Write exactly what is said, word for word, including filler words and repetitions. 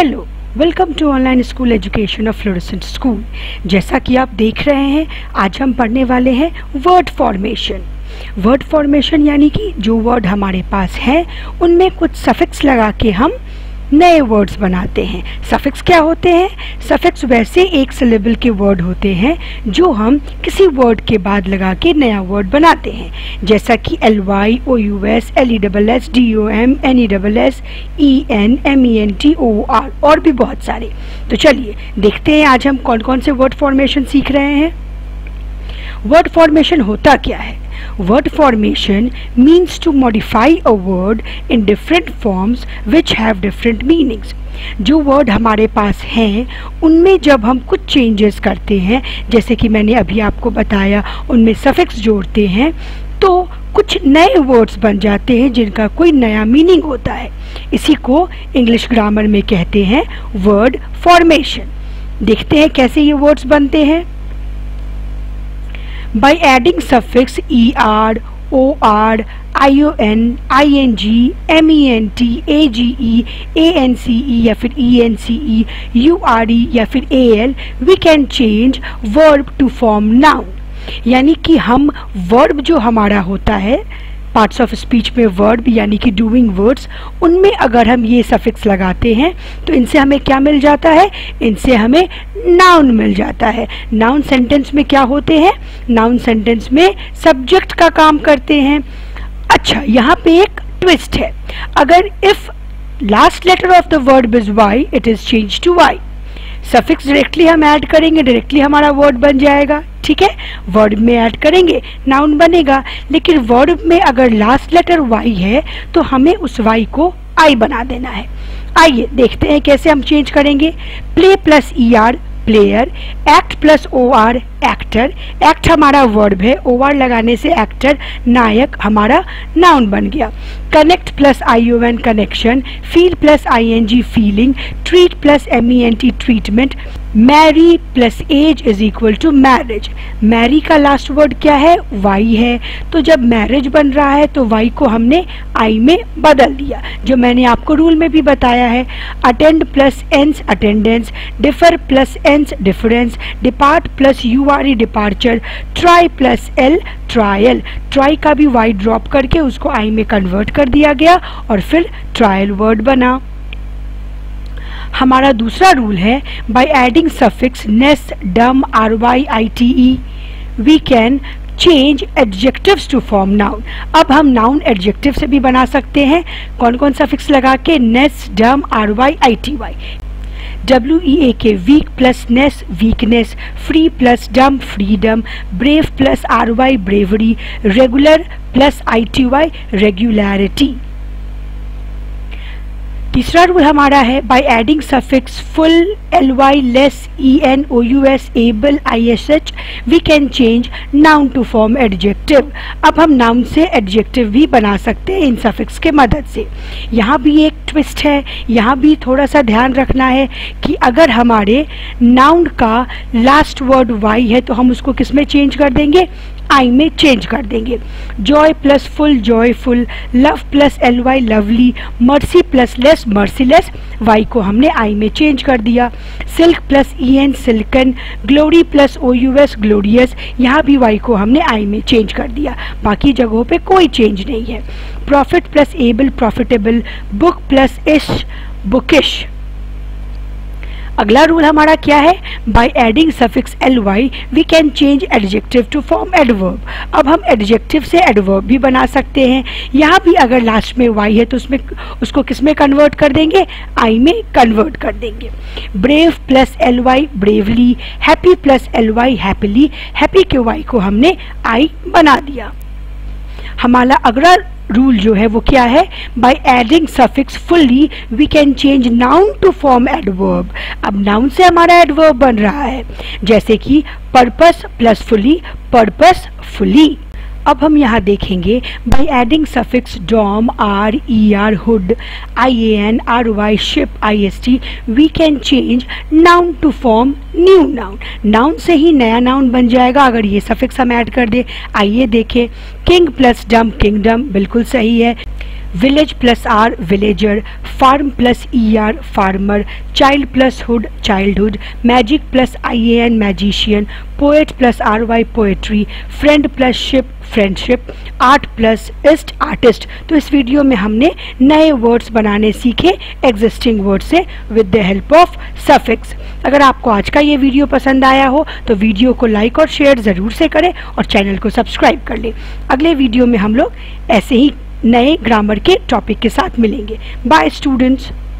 Hello, welcome to online school education of Fluorescent school. जैसा कि आप देख रहे हैं, आज हम पढ़ने वाले हैं वर्ड फॉर्मेशन। वर्ड फॉर्मेशन यानी कि जो वर्ड हमारे पास हैं उनमें कुछ सफिक्स लगा के हम नए वर्ड्स बनाते हैं। सफिक्स क्या होते हैं? सफिक्स वैसे एक सिलेबल के वर्ड होते हैं जो हम किसी वर्ड के बाद लगा के नया वर्ड बनाते हैं, जैसा कि L Y, O U S, L E double S, D O M, N E double S, E N, M E N T, O R और भी बहुत सारे। तो चलिए देखते हैं आज हम कौन कौन से वर्ड फॉर्मेशन सीख रहे हैं। वर्ड फॉर्मेशन होता क्या है? Word formation means to modify a word in different forms which have different meanings. जो वर्ड हमारे पास हैं उनमें जब हम कुछ चेंजेस करते हैं, जैसे कि मैंने अभी आपको बताया, उनमें सफिक्स जोड़ते हैं तो कुछ नए वर्ड्स बन जाते हैं जिनका कोई नया मीनिंग होता है। इसी को इंग्लिश ग्रामर में कहते हैं वर्ड फॉर्मेशन। देखते हैं कैसे ये वर्ड्स बनते हैं। By adding suffix er, or, ion, ing, ment, age, ance या फिर ence, ure या फिर al, we can change verb to form noun। यानी कि हम वर्ब जो हमारा होता है, पार्ट्स ऑफ स्पीच में वर्ब यानी कि डूइंग वर्ड्स, उनमें अगर हम ये सफिक्स लगाते हैं तो इनसे हमें क्या मिल जाता है? इनसे हमें नाउन मिल जाता है। नाउन सेंटेंस में क्या होते हैं? नाउन सेंटेंस में सब्जेक्ट का काम करते हैं। अच्छा, यहाँ पे एक ट्विस्ट है। अगर if last letter of the word is y, it is change to y. Suffix directly हम ऐड करेंगे, डायरेक्टली हमारा वर्ड बन जाएगा। ठीक है, वर्ड में ऐड करेंगे, नाउन बनेगा। लेकिन वर्ड में अगर लास्ट लेटर वाई है तो हमें उस वाई को आई बना देना है। आइए देखते हैं कैसे हम चेंज करेंगे। Play plus E R player, act plus O R actor. Act हमारा वर्ब है, ओ आर लगाने से एक्टर नायक हमारा नाउन बन गया। Connect plus I O N connection, feel plus I N G feeling, treat plus M E N T treatment, marry plus age is equal to marriage. Marry का last word क्या है? Y है। तो जब marriage बन रहा है तो वाई को हमने आई में बदल दिया, जो मैंने आपको रूल में भी बताया है। Attend plus ance attendance, differ plus ance difference, depart plus U R E departure, try plus L trial. Try का भी वाई ड्रॉप करके उसको आई में कन्वर्ट कर दिया गया और फिर ट्रायल वर्ड बना। हमारा दूसरा रूल है, by adding suffix ness, dom, R Y, I T E, we can change adjectives to form noun. अब हम नाउन एडजेक्टिव से भी बना सकते हैं। कौन कौन सफिक्स लगा के? Ness, dom, R Y, I T Y. W E A K weak plus ness weakness, free plus dom freedom, brave plus R Y bravery, regular plus I T Y regularity. तीसरा rule हमारा है, by adding suffix ful, L Y, less, E N, O U S, able, I S H, we can change noun to form adjective. अब हम noun से adjective भी बना सकते हैं इन सफिक्स के मदद से। यहाँ भी एक ट्विस्ट है, यहाँ भी थोड़ा सा ध्यान रखना है कि अगर हमारे नाउन का लास्ट वर्ड वाई है तो हम उसको किस में चेंज कर देंगे? आई में चेंज कर देंगे। Joy plus ful joyful, love plus L Y lovely, mercy plus less merciless, Y को हमने आई में चेंज कर दिया। Silk plus E N silken, glory plus O U S glorious, यहाँ भी वाई को हमने आई में चेंज कर दिया। बाकी जगहों पे कोई चेंज नहीं है। Profit plus able profitable, book plus ish bookish. अगला रूल हमारा क्या है? By adding suffix L Y we can change adjective to form adverb. अब हम एडजेक्टिव से एडवर्ब भी बना सकते हैं। यहाँ भी अगर लास्ट में वाई है तो उसमें उसको किस में कन्वर्ट कर देंगे? आई में कन्वर्ट कर देंगे। Brave plus L Y bravely, happy plus L Y happily, happy के वाई को हमने आई बना दिया। हमारा अगला रूल जो है वो क्या है? By adding suffix fully we can change noun to form adverb. अब नाउन से हमारा एडवर्ब बन रहा है, जैसे कि purpose plus fully, purposefully. अब हम यहाँ देखेंगे, by adding suffix dom, R, E R, hood, I A N, R Y, ship, I S T, we can change noun to form new noun. Noun से ही नया noun बन जाएगा अगर ये सफिक्स हम ऐड कर दे। आइए देखें, किंग प्लस डम किंगडम, बिल्कुल सही है। Village plus R villager, farm plus E R farmer, child plus hood childhood, magic plus I A N magician, poet plus R Y poetry, friend plus ship friendship, art plus ist artist. तो इस video में हमने नए words बनाने सीखे existing word से with the help of suffix. अगर आपको आज का ये वीडियो पसंद आया हो तो वीडियो को लाइक और शेयर ज़रूर से करें और चैनल को सब्सक्राइब कर लें। अगले वीडियो में हम लोग ऐसे ही नए ग्रामर के टॉपिक के साथ मिलेंगे। Bye students.